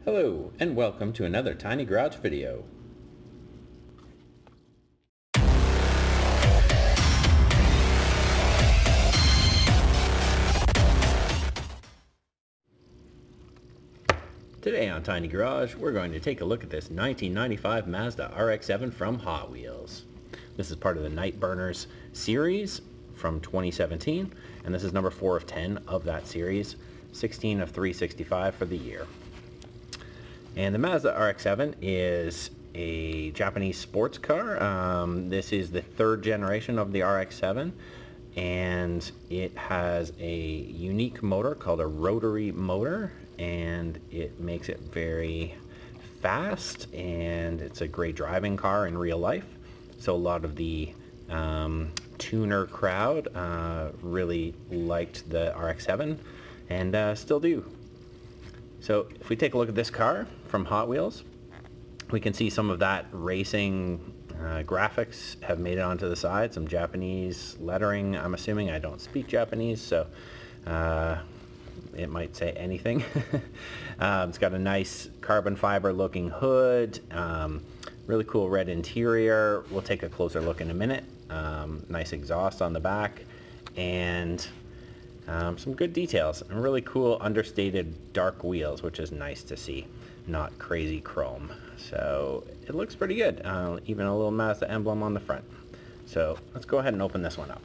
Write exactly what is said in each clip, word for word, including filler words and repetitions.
Hello, and welcome to another Tiny Garage video. Today on Tiny Garage, we're going to take a look at this nineteen ninety-five Mazda R X seven from Hot Wheels. This is part of the Nightburnerz series from twenty seventeen, and this is number four of ten of that series, sixteen of three sixty-five for the year. And the Mazda R X seven is a Japanese sports car. Um, this is the third generation of the R X seven, and it has a unique motor called a rotary motor, and it makes it very fast, and it's a great driving car in real life. So a lot of the um, tuner crowd uh, really liked the R X seven, and uh, still do. So if we take a look at this car from Hot Wheels, we can see some of that racing uh, graphics have made it onto the side, some Japanese lettering. I'm assuming I don't speak Japanese, so uh, it might say anything. um, it's got a nice carbon fiber looking hood, um, really cool red interior. We'll take a closer look in a minute. Um, nice exhaust on the back, and Um, some good details, and really cool understated dark wheels, which is nice to see, not crazy chrome. So it looks pretty good, uh, even a little Mazda emblem on the front. So let's go ahead and open this one up.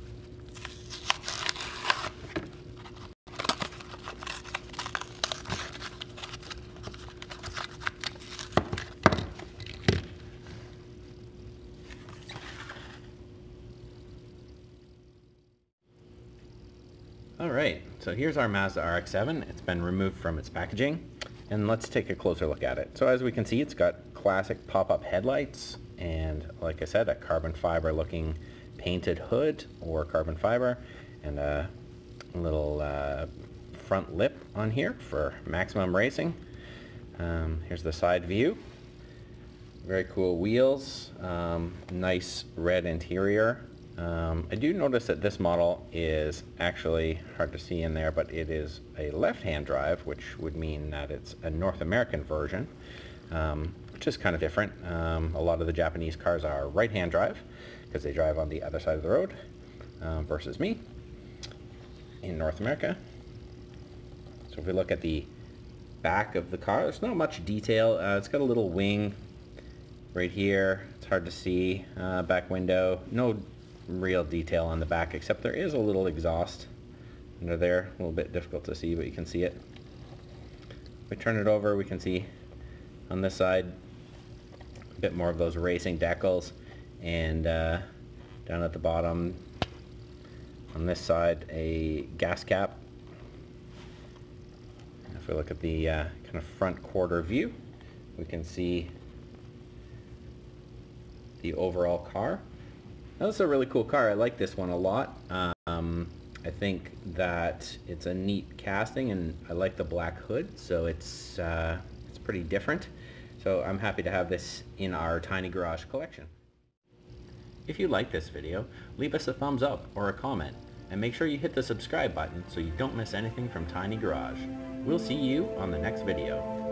Alright, so here's our Mazda R X seven. It's been removed from its packaging, and let's take a closer look at it. So as we can see, it's got classic pop-up headlights, and like I said, a carbon fiber looking painted hood or carbon fiber, and a little uh, front lip on here for maximum racing. Um, here's the side view. Very cool wheels, um, nice red interior. Um, I do notice that this model is actually hard to see in there, but it is a left-hand drive, which would mean that it's a North American version, um, which is kind of different. Um, a lot of the Japanese cars are right-hand drive because they drive on the other side of the road, um, versus me in North America. So if we look at the back of the car, there's not much detail. Uh, it's got a little wing right here. It's hard to see. Uh, back window, no real detail on the back, except there is a little exhaust under there, a little bit difficult to see, but you can see it. If we turn it over, we can see on this side a bit more of those racing decals, and uh, down at the bottom on this side a gas cap. If we look at the uh, kind of front quarter view, we can see the overall car. Now, this is a really cool car. I like this one a lot. Um, I think that it's a neat casting, and I like the black hood, so it's uh, it's pretty different. So I'm happy to have this in our Tiny Garage collection. If you like this video, leave us a thumbs up or a comment, and make sure you hit the subscribe button so you don't miss anything from Tiny Garage. We'll see you on the next video.